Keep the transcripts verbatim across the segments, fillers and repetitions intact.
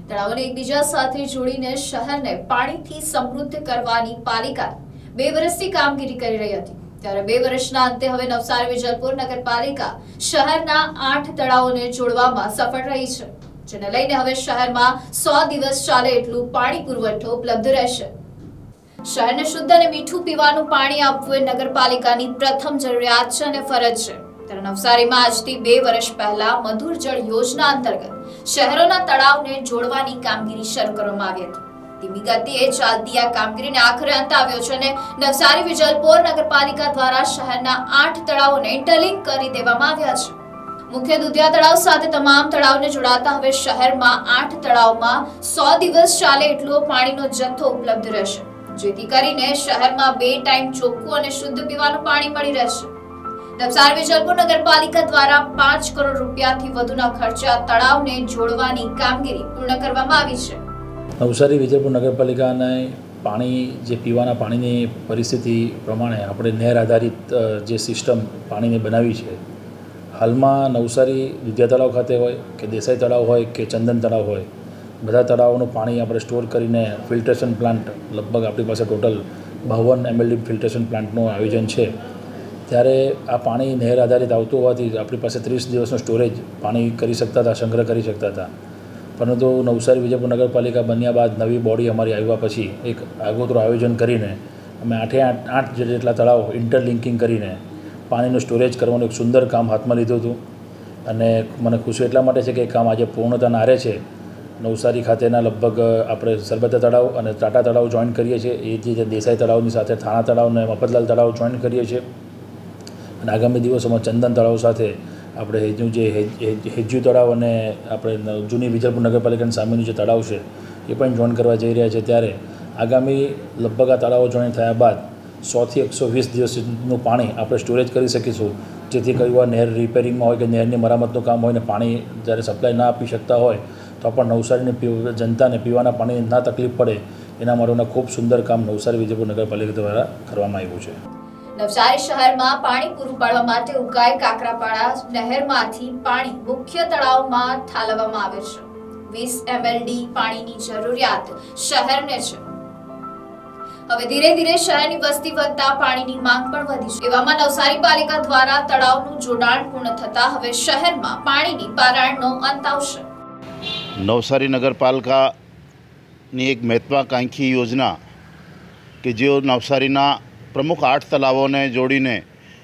તળાવોને એકબીજા સાથે જોડીને શહેરને પાણીથી સમૃદ્ધ કરવાની પાલિકા બે વર્ષથી કામગીરી કરી રહી હતી। ત્યારે બે વર્ષના અંતે હવે નવસારી વિજલપુર નગરપાલિકા શહેરના આઠ તળાવોને જોડવામાં સફળ રહી છે, જેને લઈને હવે શહેરમાં સો દિવસ ચાલે એટલું પાણી પુરવઠો ઉપલબ્ધ રહેશે। શહેરને શુદ્ધ અને મીઠું પીવાનું પાણી આપવું એ નગરપાલિકાની પ્રથમ જરૂરિયાત છે અને ફરજ છે। ત્યારે નવસારીમાં આજથી બે વર્ષ પહેલા મધુર જળ યોજના અંતર્ગત શહેરોના તળાવને જોડવાની કામગીરી શરૂ કરવામાં આવી હતી। ધીમી ગતિએ ચાલતી આ કામગીરીને આખરે અંત આવ્યો છે અને નવસારી વિજલપુર નગરપાલિકા દ્વારા શહેરના આઠ તળાવોને ઇન્ટરલિંક કરી દેવામાં આવ્યા છે। મુખ્ય દુધિયા તળાવ સાથે તમામ તળાવને જોડાતા હવે શહેરમાં આઠ તળાવમાં સો દિવસ ચાલે એટલો પાણીનો જથ્થો ઉપલબ્ધ રહેશે, જેથી કરીને શહેરમાં બે ટાઈમ ચોખ્ખું અને શુદ્ધ પીવાનું પાણી મળી રહેશે। નવસારી વિજલપુર નગરપાલિકા દ્વારા પાંચ કરોડ રૂપિયાથી વધુના ખર્ચે આ તળાવને જોડવાની કામગીરી પૂર્ણ કરવામાં આવી છે। નવસારી વિજલપુર નગરપાલિકાને પાણી જે પીવાના પાણીની પરિસ્થિતિ પ્રમાણે આપણે નહેર આધારિત જે સિસ્ટમ પાણીની બનાવી છે। હાલમાં નવસારી દુધિયા તળાવ ખાતે હોય કે દેસાઈ તળાવ હોય કે ચંદન તળાવ હોય, બધા તળાવોનું પાણી આપણે સ્ટોર કરીને ફિલ્ટ્રેશન પ્લાન્ટ લગભગ આપણી પાસે ટોટલ બાવન એમએલડી ફિલ્ટ્રેશન પ્લાન્ટનું આયોજન છે। ત્યારે આ પાણી નહેર આધારિત આવતું હોવાથી આપણી પાસે ત્રીસ દિવસનું સ્ટોરેજ પાણી કરી શકતા હતા, સંગ્રહ કરી શકતા હતા। પરંતુ નવસારી વિજયપુર નગરપાલિકા બન્યા બાદ નવી બોડી અમારી આવ્યા પછી એક આગોતરું આયોજન કરીને અમે આઠે આઠ આઠ જેટલા તળાવ ઇન્ટરલિંકિંગ કરીને પાણીનું સ્ટોરેજ કરવાનું એક સુંદર કામ હાથમાં લીધું હતું અને મને ખુશી એટલા માટે છે કે એ કામ આજે પૂર્ણતાના આરે છે। નવસારી ખાતેના લગભગ આપણે સરબતા તળાવ અને ટાટા તળાવ જોઈન કરીએ છીએ, એ જે દેસાઈ તળાવની સાથે થાણા તળાવ અને મફતલાલ તળાવ જોઈન કરીએ છીએ અને આગામી દિવસોમાં ચંદન તળાવ સાથે આપણે હેજુ જે હેજ્યુ તળાવ અને આપણે જૂની વિજલપુર નગરપાલિકાની સામેનું જે તળાવ છે એ પણ જોઈન કરવા જઈ રહ્યા છે। ત્યારે આગામી લગભગ આ તળાવો જોઈન થયા બાદ સોથી એકસો વીસ દિવસનું પાણી આપણે સ્ટોરેજ કરી શકીશું, જેથી કોઈ વાર નહેર રિપેરિંગમાં હોય કે નહેરની મરામતનું કામ હોય ને પાણી જ્યારે સપ્લાય ના આપી શકતા હોય તો પણ નવસારીની જનતાને પીવાના પાણીની ના તકલીફ પડે એના માટેના ખૂબ સુંદર કામ નવસારી વિજયપુર નગરપાલિકા દ્વારા કરવામાં આવ્યું છે। નવસારી શહેરમાં પાણી પૂરું પાડવા માટે ઉકાઈ કાકરાપાડા નહેરમાંથી પાણી મુખ્ય તળાવમાં ઠાલવવામાં આવે છે। વીસ એમએલડી પાણીની જરૂરિયાત શહેરને છે। હવે ધીરે ધીરે શહેરની વસ્તી વધતા પાણીની માંગ પણ વધી છે। એવામાં નવસારી પાલિકા દ્વારા તળાવનું જોડાણ પૂર્ણ થતા હવે શહેરમાં પાણીની પારાયણનો અંત આવશે। નવસારી નગરપાલિકાની એક મહત્વાકાંક્ષી યોજના કે જેઓ નવસારીના પ્રમુખ આઠ તળાવોને જોડીને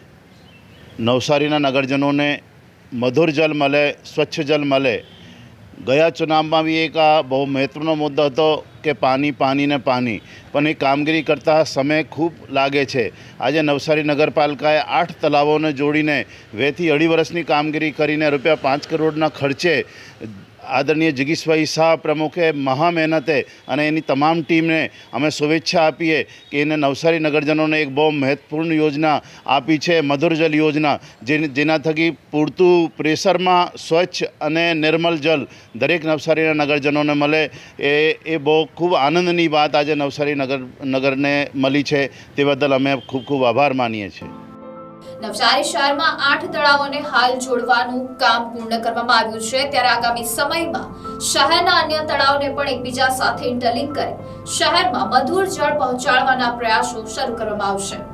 નવસારીના નગરજનોને મધુર જલ મળે, સ્વચ્છ જલ મળે। ગયા ચુનાવમાં બી એક આ બહુ મહત્વનો મુદ્દો હતો કે પાણી પાણી ને પાણી, પણ એ કામગીરી કરતાં સમય ખૂબ લાગે છે। આજે નવસારી નગરપાલિકાએ આઠ તળાવોને જોડીને વેથી અઢી વર્ષની કામગીરી કરીને રૂપિયા પાંચ કરોડના ખર્ચે આદરણીય જગીશભાઈ શાહ પ્રમુખે મહા મહેનતે અને એની તમામ ટીમને અમે શુભેચ્છા આપીએ કે એને નવસારી નગરજનોને એક બહુ મહત્વપૂર્ણ યોજના આપી છે, મધુર જલ યોજના, જેના થકી પૂરતું પ્રેશરમાં સ્વચ્છ અને નિર્મલ જલ દરેક નવસારીના નગરજનોને મળે। એ એ બહુ ખૂબ આનંદની વાત આજે નવસારી નગર નગરને મળી છે, તે બદલ અમે ખૂબ ખૂબ આભાર માનીએ છીએ। નવસારી શહેરમાં આઠ તળાવોને હાલ જોડવાનું કામ પૂર્ણ કરવામાં આવ્યું છે। ત્યારે આગામી સમયમાં શહેરના અન્ય તળાવને પણ એકબીજા સાથે ઇન્ટરલિંક કરી શહેરમાં મધુર જળ પહોંચાડવાના પ્રયાસો શરૂ કરવામાં આવશે।